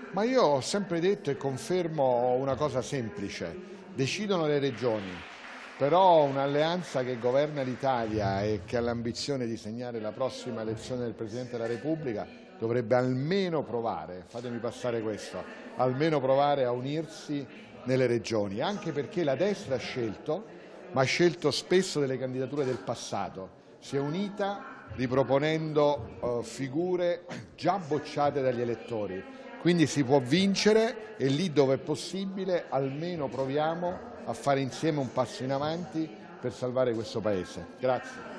Ma io ho sempre detto e confermo una cosa semplice: decidono le regioni, però un'alleanza che governa l'Italia e che ha l'ambizione di segnare la prossima elezione del Presidente della Repubblica dovrebbe almeno provare, fatemi passare questo, almeno provare a unirsi nelle regioni, anche perché la destra ha scelto, ma ha scelto spesso delle candidature del passato, si è unita riproponendo figure già bocciate dagli elettori. Quindi si può vincere e lì dove è possibile almeno proviamo a fare insieme un passo in avanti per salvare questo Paese. Grazie.